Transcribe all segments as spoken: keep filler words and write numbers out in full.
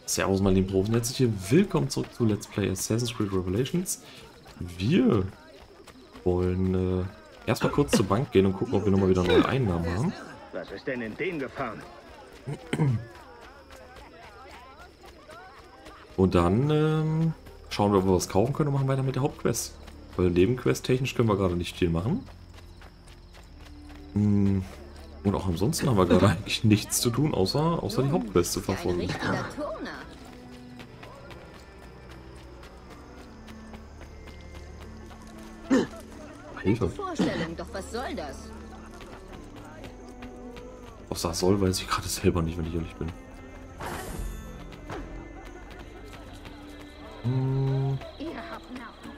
Servus meine lieben Profis, herzlich hier, willkommen zurück zu Let's Play Assassin's Creed Revelations. Wir wollen äh, erstmal kurz zur Bank gehen und gucken, ob wir nochmal wieder neue Einnahmen haben. Was ist denn in den gefahren? Und dann ähm, schauen wir, ob wir was kaufen können und machen weiter mit der Hauptquest. Weil Nebenquest technisch können wir gerade nicht viel machen. Und auch ansonsten haben wir gerade eigentlich nichts zu tun, außer, außer die Hauptquest zu verfolgen. Ein richtiger Turner. Hilfe. Vorstellung, doch was soll das? Was das soll, weiß ich gerade selber nicht, wenn ich ehrlich bin. Hm. Ihr habt Nerven.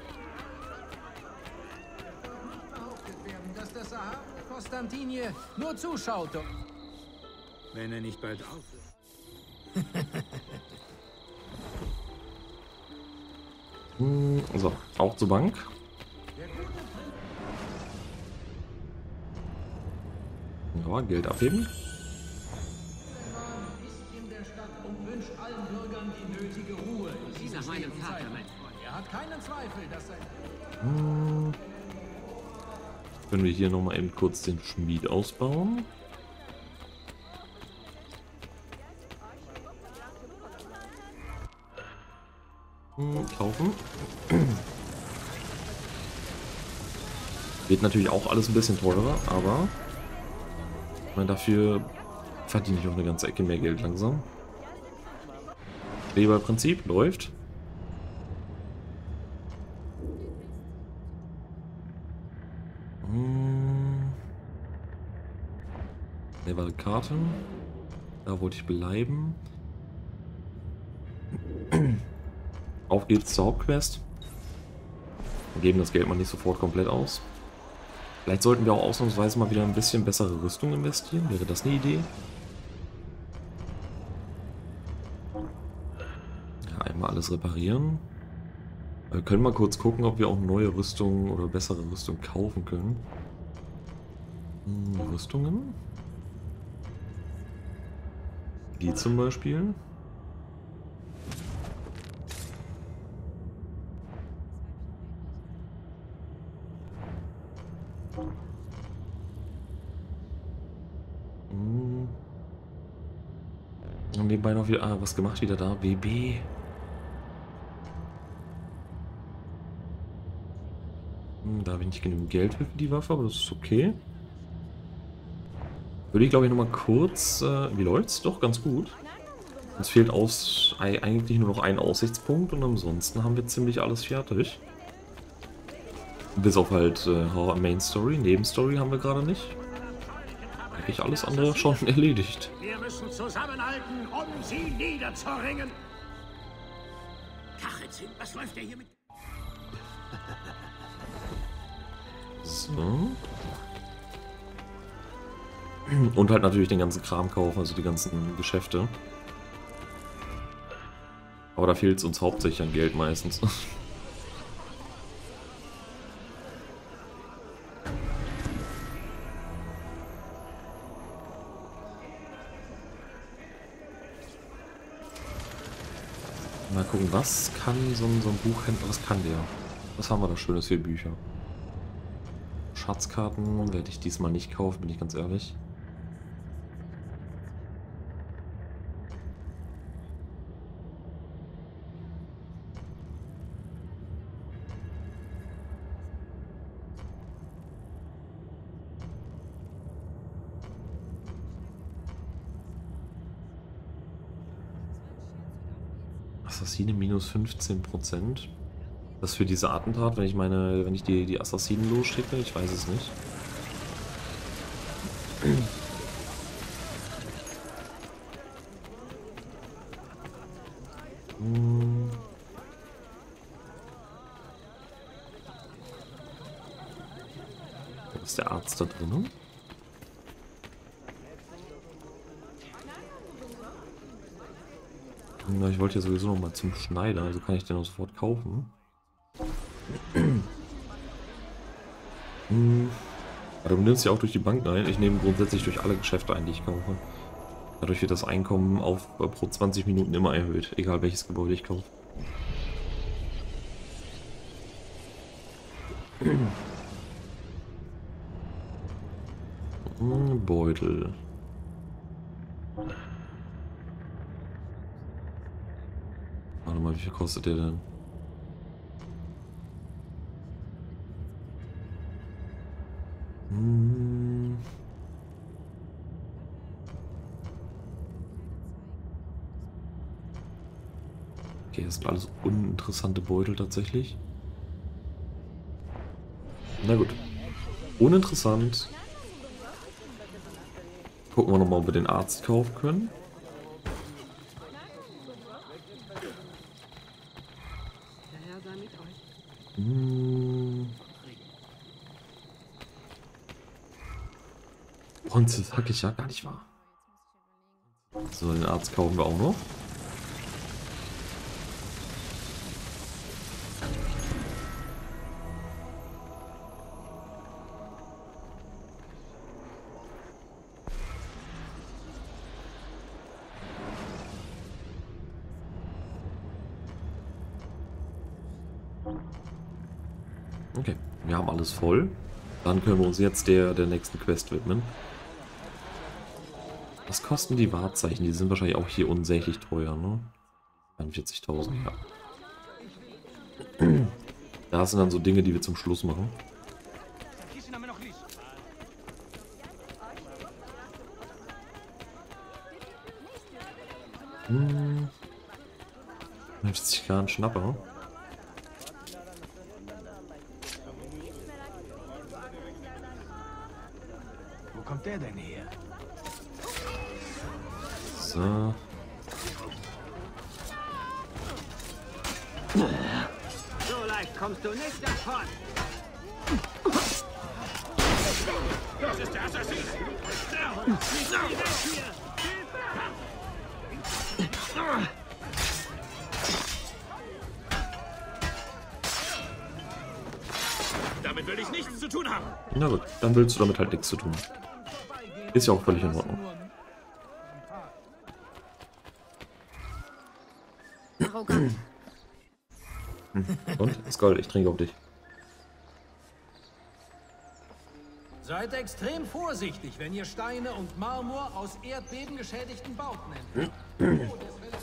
Dass der Sahara Konstantinie nur zuschaut. Wenn er nicht bald aufhört. Hm, so, auch zur Bank. Ja, Geld abheben. Ist in der Stadt und wünscht allen Bürgern die nötige Ruhe. In dieser meinem Vater, mein Freund. Er hat keinen Zweifel, dass sein... Hm. Können wir hier nochmal eben kurz den Schmied ausbauen. Hm, kaufen. Wird natürlich auch alles ein bisschen teurer, aber ich meine, dafür verdiene ich auch eine ganze Ecke mehr Geld langsam. Schneeballprinzip läuft. Hm. Ne, war eine Karte. Da wollte ich bleiben. Auf geht's zur Hauptquest. Wir geben das Geld mal nicht sofort komplett aus. Vielleicht sollten wir auch ausnahmsweise mal wieder ein bisschen bessere Rüstung investieren. Wäre das eine Idee? Ja, einmal alles reparieren. Wir können mal kurz gucken, ob wir auch neue Rüstungen oder bessere Rüstung kaufen können. Hm, Rüstungen? Die zum Beispiel. Hm. Und nebenbei noch wieder, ah, was gemacht wieder da? W B. Hm, da habe ich nicht genügend Geld für die Waffe, aber das ist okay. Würde ich glaube ich noch mal kurz, äh, wie läuft's? Doch, ganz gut. Uns fehlt aus, eigentlich nur noch ein Aussichtspunkt und ansonsten haben wir ziemlich alles fertig. Bis auf halt äh, Main Story, Nebenstory haben wir gerade nicht. Eigentlich alles andere schon erledigt. Wir müssen zusammenhalten, um sie niederzuringen. Kachelzinn, was läuft der hier mit? So. Und halt natürlich den ganzen Kram kaufen, also die ganzen Geschäfte. Aber da fehlt es uns hauptsächlich an Geld meistens. Mal gucken, was kann so ein, so ein Buchhändler, was kann der? Was haben wir da Schönes für Bücher? Schatzkarten werde ich diesmal nicht kaufen, bin ich ganz ehrlich. Assassine minus fünfzehn Prozent. Das für diese Attentat, wenn ich meine, wenn ich die, die Assassinen losschicke, ich weiß es nicht. Hm. Ist der Arzt da drin? Na, ich wollte ja sowieso noch mal zum Schneider, also kann ich den auch sofort kaufen. hm. Aber du nimmst ja auch durch die Bank ein. Ich nehme grundsätzlich durch alle Geschäfte ein, die ich kaufe. Dadurch wird das Einkommen auf äh, pro zwanzig Minuten immer erhöht, egal welches Gebäude ich kaufe. Hm, Beutel. Warte mal, wie viel kostet der denn? Hm. Okay, das sind alles uninteressante Beutel tatsächlich. Na gut. Uninteressant. Gucken wir nochmal, ob wir den Arzt kaufen können. Hm. Und das sag ich ja gar nicht wahr. So, den Arzt kaufen wir auch noch. Okay, wir haben alles voll. Dann können wir uns jetzt der, der nächsten Quest widmen. Was kosten die Wahrzeichen? Die sind wahrscheinlich auch hier unsäglich teuer, ne? einundvierzigtausend, ja. Das sind dann so Dinge, die wir zum Schluss machen. Hm. fünfzig K ein Schnapper. Wo kommt der denn her? So. So leicht kommst du nicht davon. Das ist der Assassin. Damit will ich nichts zu tun haben. Na gut, dann willst du damit halt nichts zu tun. Ist ja auch völlig in Ordnung. Arrogant. Und? Skull, ich trinke auf dich. Seid extrem vorsichtig, wenn ihr Steine und Marmor aus erdbebengeschädigten Bauten entnehmt.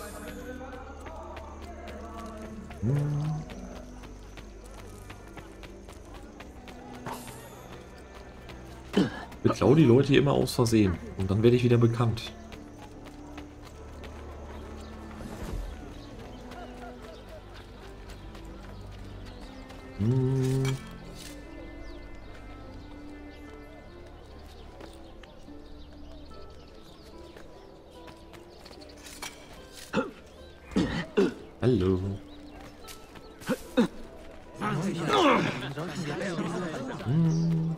Ich klau die Leute hier immer aus Versehen. Und dann werde ich wieder bekannt. Hm. Hallo. Hm.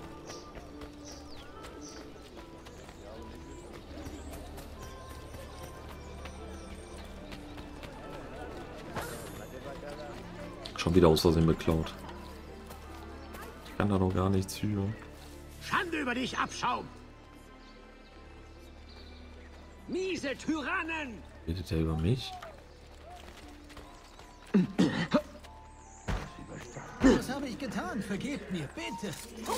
Schon wieder aus Versehen beklaut. Ich kann da noch gar nichts für. Schande über dich, Abschaum! Miese Tyrannen! Redet er über mich? Was habe ich getan? Vergebt mir, bitte.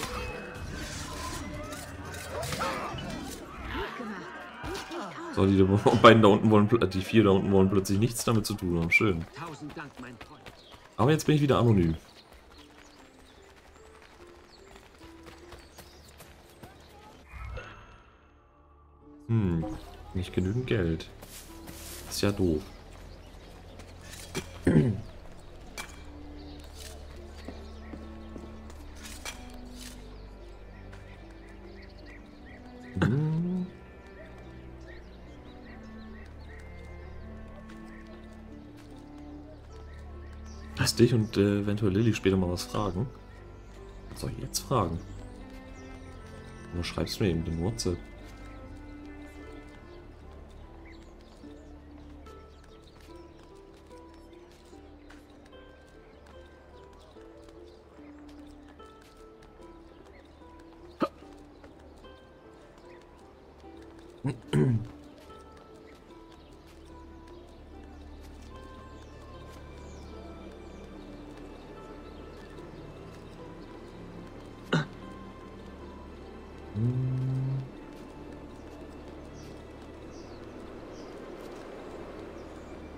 So, die beiden da unten wollen, die vier da unten wollen plötzlich nichts damit zu tun haben. Schön. Tausend Dank, mein Freund. Aber jetzt bin ich wieder anonym. Hm, nicht genügend Geld. Ist ja doof. Hm. Lass dich und äh, eventuell Lilly später mal was fragen. Was soll ich jetzt fragen? Oder schreibst du mir eben den WhatsApp?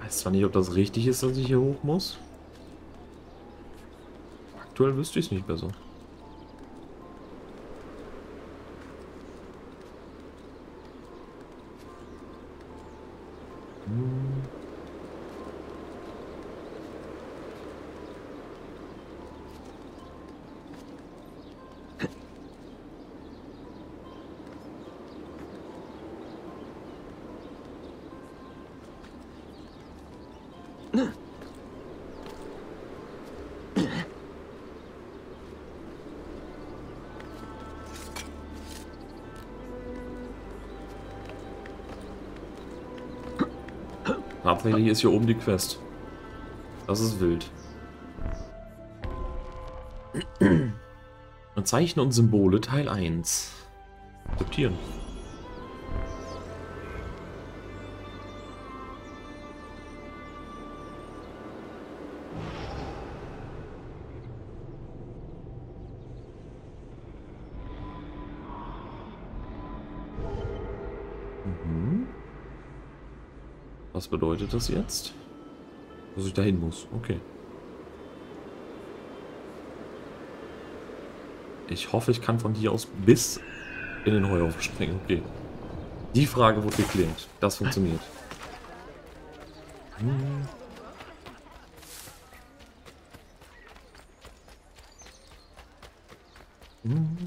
Ich weiß zwar nicht, ob das richtig ist, dass ich hier hoch muss. Aktuell wüsste ich es nicht besser. Hm. Tatsächlich ist hier oben die Quest. Das ist wild. Zeichen und Symbole Teil eins. Akzeptieren. Mhm. Was bedeutet das jetzt? Dass ich dahin muss. Okay. Ich hoffe, ich kann von hier aus bis in den Heuhaufen springen. Okay. Die Frage wurde geklärt. Das funktioniert. Hm. Hm.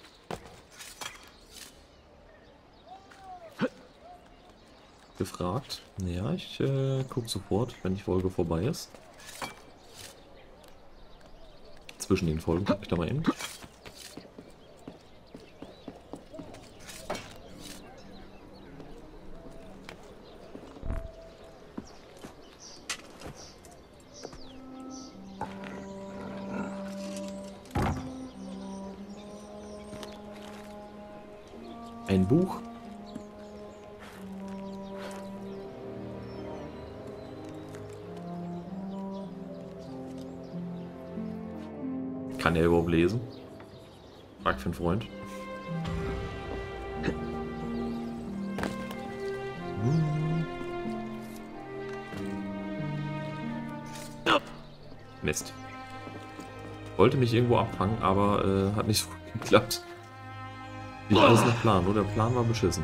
Gefragt. Ja, ich äh, gucke sofort, wenn die Folge vorbei ist. Zwischen den Folgen gucke ich da mal eben. Ein Buch. Kann er überhaupt lesen? Frag für einen Freund. Mist. Wollte mich irgendwo abfangen, aber äh, hat nicht so gut geklappt. Nicht alles nach Plan, nur der Plan war beschissen.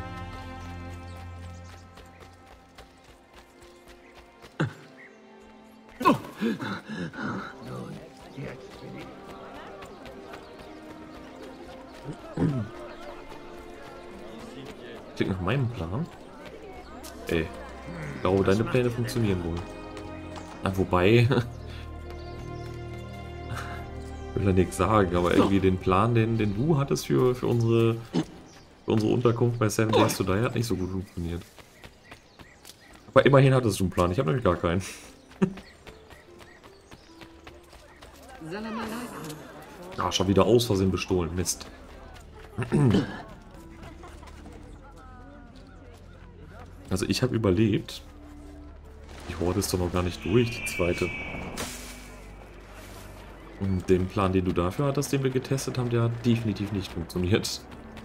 Klingt nach meinem Plan. Ey, ich glaube, deine Pläne funktionieren wohl. Ah, wobei... Ich will ja nichts sagen, aber irgendwie den Plan, den, den du hattest für, für, unsere, für unsere Unterkunft bei Seven Days to Die, hat nicht so gut funktioniert. Aber immerhin hattest du einen Plan, ich habe nämlich gar keinen. Ah, schon wieder aus Versehen bestohlen, Mist. Also ich habe überlebt. Die Horde ist doch noch gar nicht durch, die zweite. Und den Plan, den du dafür hattest, den wir getestet haben, der hat definitiv nicht funktioniert.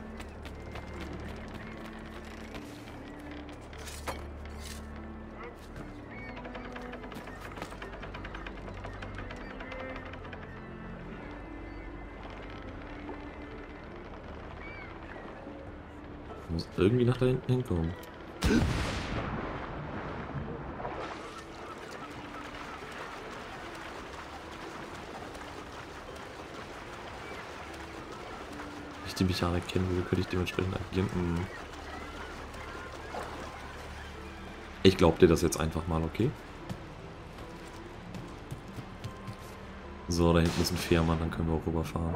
Ich muss irgendwie nach da hinten hinkommen. Die Mechanik kennen würde, könnte ich dementsprechend agieren. Hm. Ich glaube dir das jetzt einfach mal, okay? So, da hinten ist ein Fährmann, dann können wir auch rüberfahren.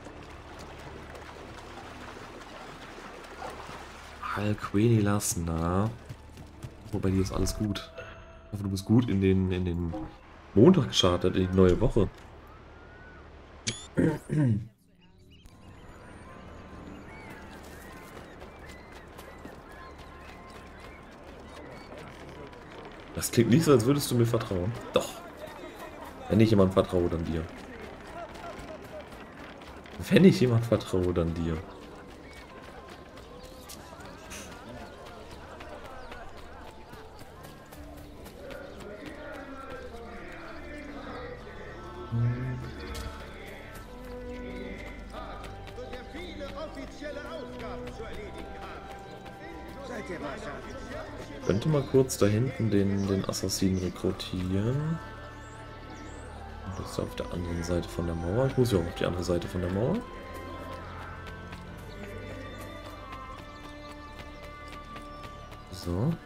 Alqueni Lasna. Wobei dir ist alles gut. Ich hoffe, du bist gut in den, in den Montag gestartet, in die neue Woche. Das klingt nicht so, als würdest du mir vertrauen. Doch. Wenn ich jemand vertraue, dann dir. Wenn ich jemand vertraue, dann dir. Könnte mal kurz da hinten den, den Assassinen rekrutieren. Das ist auf der anderen Seite von der Mauer. Ich muss ja auch auf die andere Seite von der Mauer. So.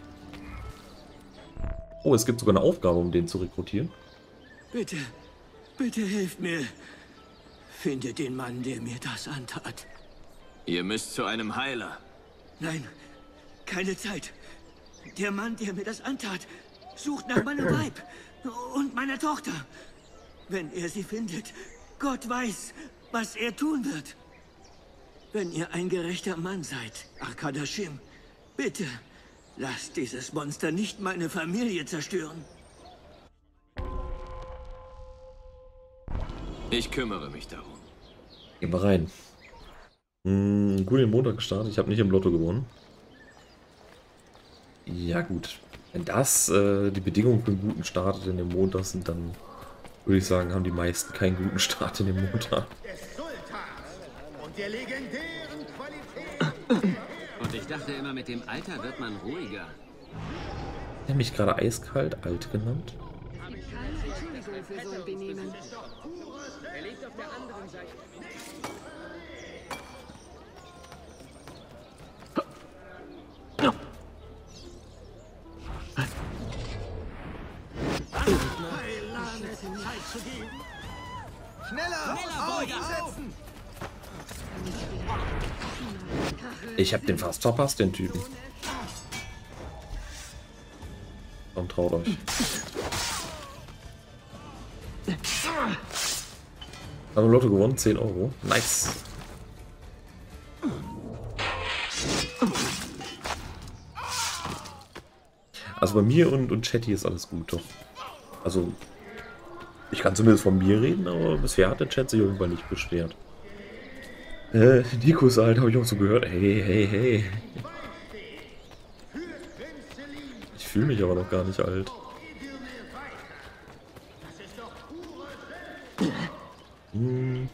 Oh, es gibt sogar eine Aufgabe, um den zu rekrutieren. Bitte, bitte hilft mir. Finde den Mann, der mir das antat. Ihr müsst zu einem Heiler. Nein, keine Zeit. Der Mann, der mir das antat, sucht nach meinem Weib und meiner Tochter. Wenn er sie findet, Gott weiß, was er tun wird. Wenn ihr ein gerechter Mann seid, Arkadashim, bitte, lasst dieses Monster nicht meine Familie zerstören. Ich kümmere mich darum. Gehen wir rein. Hm, gut den Montag gestartet. Ich habe nicht im Lotto gewonnen. Ja gut. Wenn das äh, die Bedingungen für einen guten Start in den Montag sind, dann würde ich sagen, haben die meisten keinen guten Start in den Montag. Des Sultans und der legendären Qualität. Und ich dachte immer, mit dem Alter wird man ruhiger. Er hat mich gerade eiskalt alt genannt. Entschuldigung für so ein Benehmen. Er liegt auf der anderen Seite. Zeit zu gehen. Schneller! Aufsetzen! Ich habe den fast verpasst, den Typen. Komm, traut euch. Haben wir Lotto gewonnen, zehn Euro. Nice. Also bei mir und, und Chatty ist alles gut, doch. Also, ich kann zumindest von mir reden, aber bisher hat der Chat sich irgendwann nicht beschwert. Äh, Nikos halt, habe ich auch so gehört. Hey, hey, hey. Ich fühle mich aber noch gar nicht alt. Hm.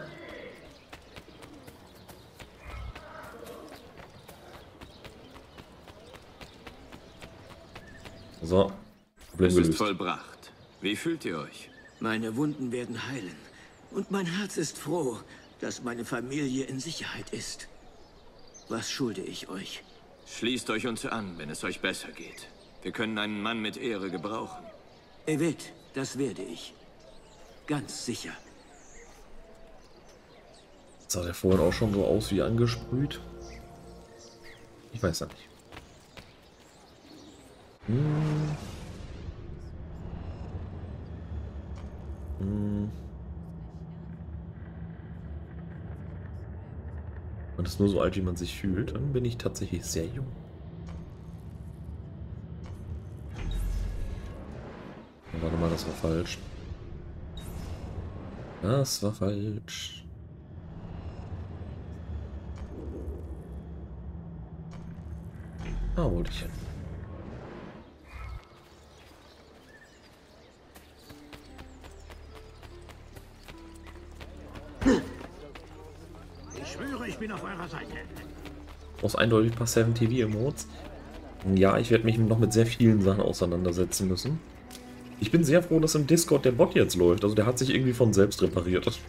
So. Es ist vollbracht. Wie fühlt ihr euch? Meine Wunden werden heilen. Und mein Herz ist froh, dass meine Familie in Sicherheit ist. Was schulde ich euch? Schließt euch uns an, wenn es euch besser geht. Wir können einen Mann mit Ehre gebrauchen. Evet, das werde ich. Ganz sicher. Sah der vorhin auch schon so aus wie angesprüht? Ich weiß ja nicht. Hm. Hm. Man ist nur so alt, wie man sich fühlt, dann bin ich tatsächlich sehr jung. Oh, warte mal, das war falsch. Das war falsch. Ah, wollte ich hin. Ich schwöre, ich bin auf eurer Seite. Aus eindeutig ein paar seven T V-Emotes. Ja, ich werde mich noch mit sehr vielen Sachen auseinandersetzen müssen. Ich bin sehr froh, dass im Discord der Bot jetzt läuft. Also der hat sich irgendwie von selbst repariert.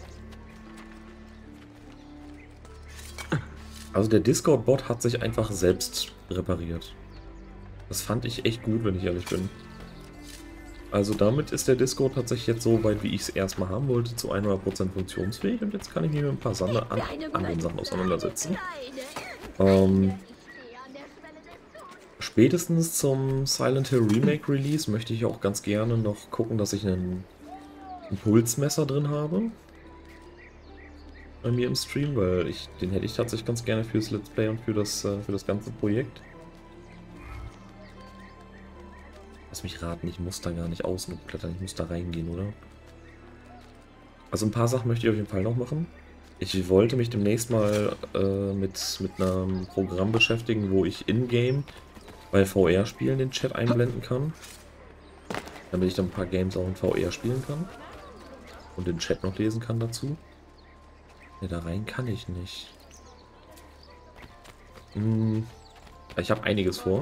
Also der Discord-Bot hat sich einfach selbst repariert. Das fand ich echt gut, wenn ich ehrlich bin. Also damit ist der Discord tatsächlich jetzt so weit, wie ich es erstmal haben wollte, zu hundert Prozent funktionsfähig. Und jetzt kann ich mich mit ein paar Sachen, an, anderen Sachen auseinandersetzen. Ähm, spätestens zum Silent Hill Remake Release möchte ich auch ganz gerne noch gucken, dass ich einen Impulsmesser drin habe. Bei mir im Stream, weil ich den hätte ich tatsächlich ganz gerne fürs Let's Play und für das, äh, für das ganze Projekt. Lass mich raten, ich muss da gar nicht außen klettern, ich muss da reingehen, oder? Also ein paar Sachen möchte ich auf jeden Fall noch machen. Ich wollte mich demnächst mal äh, mit, mit einem Programm beschäftigen, wo ich in-game bei V R-Spielen den Chat einblenden kann. Damit ich dann ein paar Games auch in V R spielen kann. Und den Chat noch lesen kann dazu. Ne, da rein kann ich nicht. Hm, Ich habe einiges vor.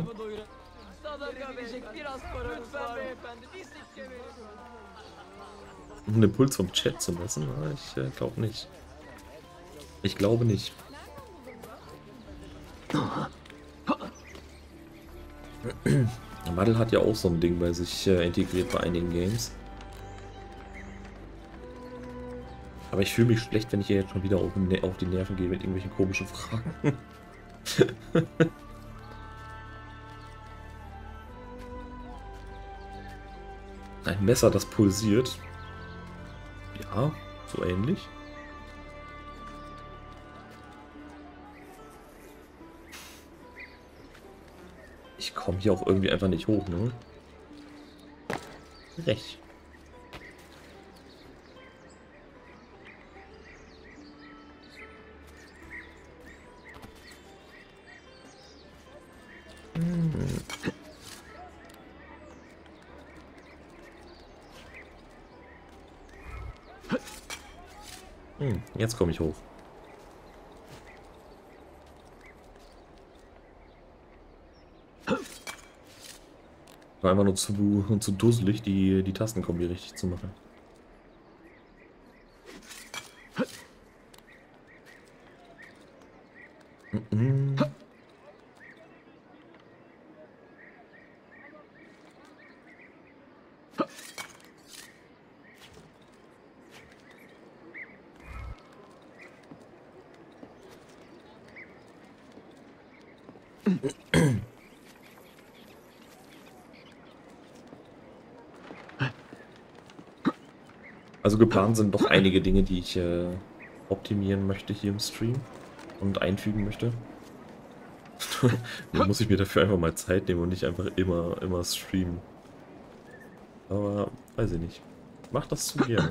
Um den Puls vom Chat zu messen? Na, ich äh, glaube nicht. Ich glaube nicht. Madel hat ja auch so ein Ding bei sich äh, integriert bei einigen Games. Aber ich fühle mich schlecht, wenn ich ihr jetzt schon wieder auf, auf die Nerven gehe mit irgendwelchen komischen Fragen. Ein Messer, das pulsiert. Ja, so ähnlich. Ich komme hier auch irgendwie einfach nicht hoch, ne? Recht. Hm, jetzt komme ich hoch. War einfach nur zu, zu dusselig, die, die Tastenkombi richtig zu machen. Mhm. Also geplant sind doch einige Dinge, die ich äh, optimieren möchte hier im Stream und einfügen möchte. Dann muss ich mir dafür einfach mal Zeit nehmen und nicht einfach immer, immer streamen. Aber weiß ich nicht. Mach das zu gerne.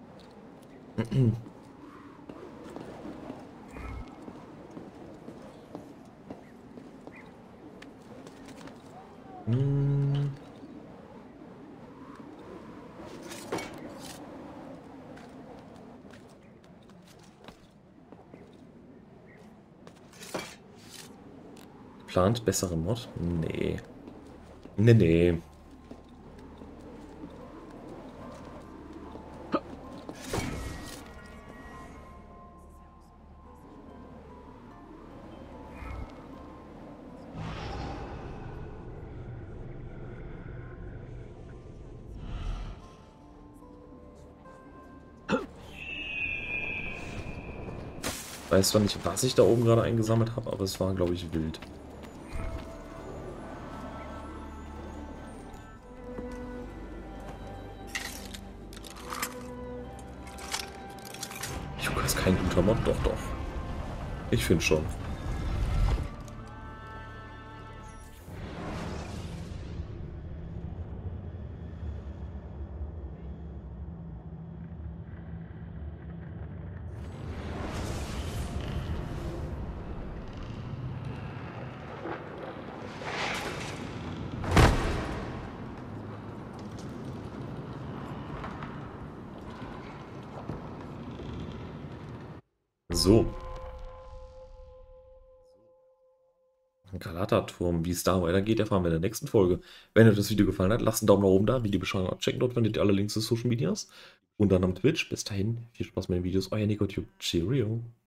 hm. Plant bessere Mod? Nee. Nee, nee. Ich weiß zwar nicht, was ich da oben gerade eingesammelt habe, aber es war, glaube ich, wild. Yuka ist kein guter Mod, doch, doch. Ich finde schon. So. Galata-Turm, wie es da weitergeht, erfahren wir in der nächsten Folge. Wenn euch das Video gefallen hat, lasst einen Daumen nach oben da, Videobeschreibung abchecken, dort findet ihr alle Links zu Social Medias und dann am Twitch. Bis dahin, viel Spaß mit den Videos, euer Nicotube. Cheerio.